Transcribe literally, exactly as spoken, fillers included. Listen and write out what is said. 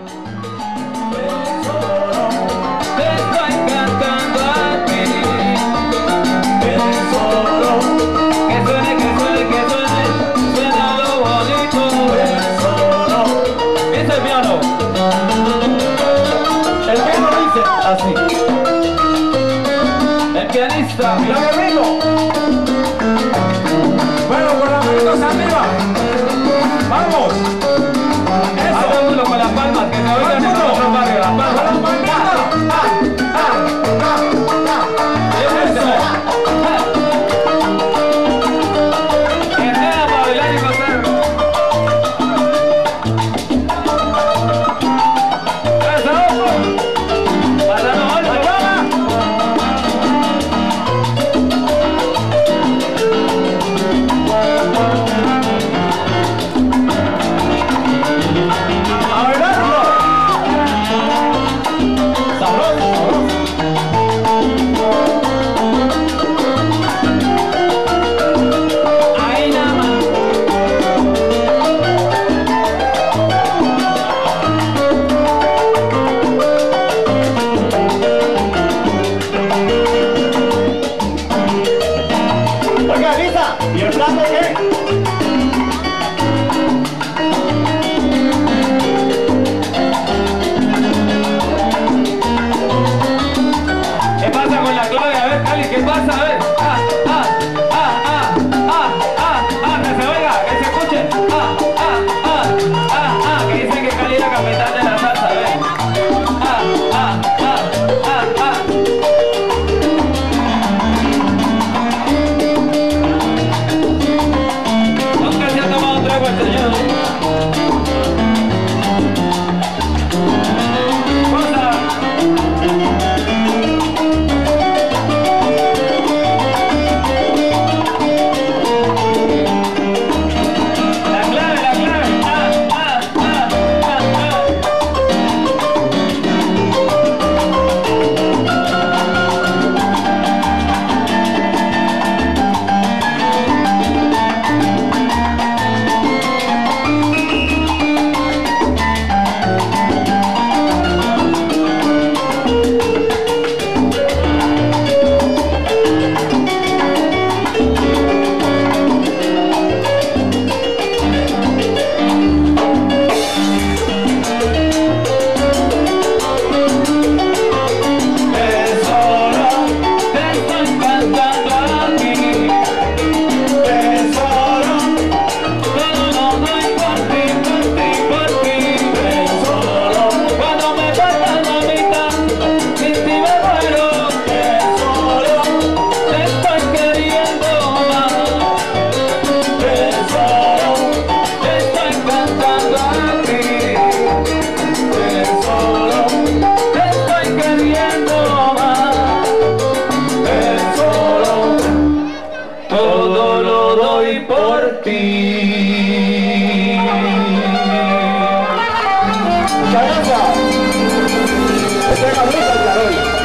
Te estoy cantando a ti. Solo. Que suene, que suene, que suene. Suena lo bonito. Solo. Dice el piano. El piano dice así. El pianista. Mira qué rico. Bueno, con las manitos arriba. Vamos. Eso. Hagámoslo con las palmas, que se oigan en otro barrio. Las palmas. Con las palmitas. Ah, ah, ah, ah. Eso. Que sea para bailar y gozar. Eso. Pasando algo. A bailarlo. Sabroso, sabroso. Ahí nada más. Oiga, Lisa, ¿y el plato qué? ¿Qué pasa con la clave? A ver, Cali, ¿qué pasa? A ver. Ah, ah, ah, ah, ah, ah, ah, que se oiga, que se escuche. Ah, ah, ah, ah, ah, que dicen que Cali es la capital de la salsa, a ver. Ah, ah, ah, ah, ah. Nunca se ha tomado un trago el señor. Cosa. La clave, la clave. Ah, ah, ah, ah, ah. Tesoro, te estoy cantando a ti. Tesoro, todo lo doy por ti, por ti, por ti. Tesoro, cuando me faltan la mitad, sin ti me muero. Tesoro, te estoy queriendo más. Tesoro, te estoy cantando a ti. Tesoro, te estoy queriendo más. Tesoro, todo lo doy por ti. Muchas gracias. Este es Gabriel Calderón.